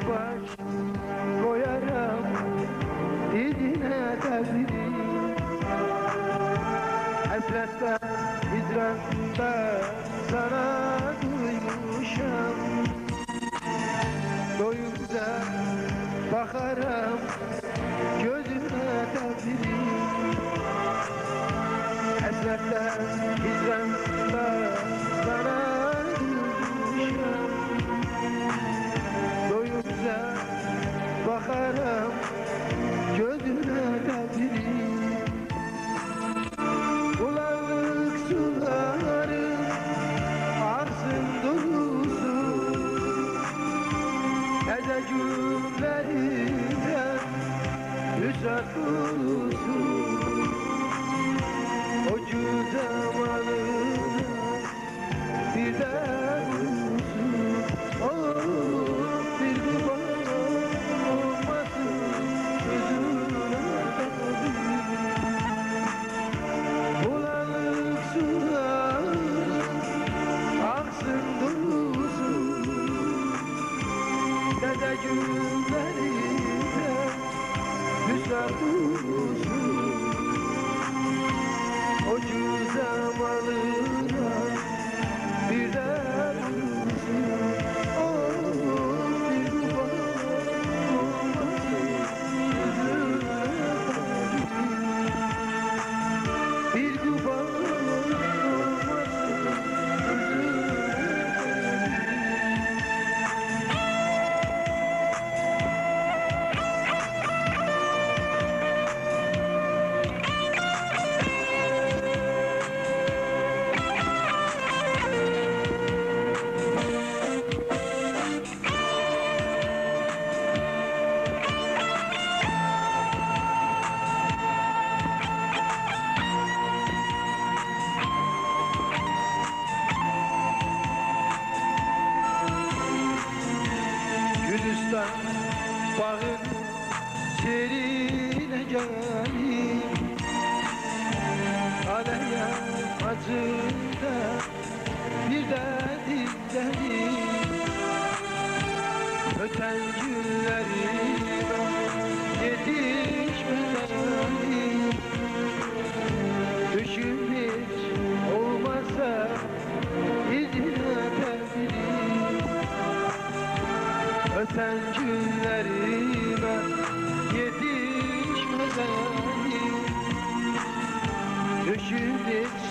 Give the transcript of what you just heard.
baş koyarım diline derdini. Hasretten, hicranda sana duymuşam. Doyunca bakarım gözüne derdini. Hasretten, hicranda sana duymuşam. Doyunca bakarım gözüne derdini. Bulanık sularım arsın dursun, gece günlerinde müsait dursun. O zamanına bir de dursun. Bir kurban olmasın gözüne derdini. Bulanık sular aksın dursun, gece günlerinde müsait dursun. O zamanına bir de dursun. Bir kurban olmasın gözüne derdini. Bir kurban olmasın gözüne Gülistan bağın serine gelir, aleye acında bir de dinlenir. Öten günlerime yetişmeden düşüm hiç olmasa izine derdini. Öten günlerime yetişmeden düşüm hiç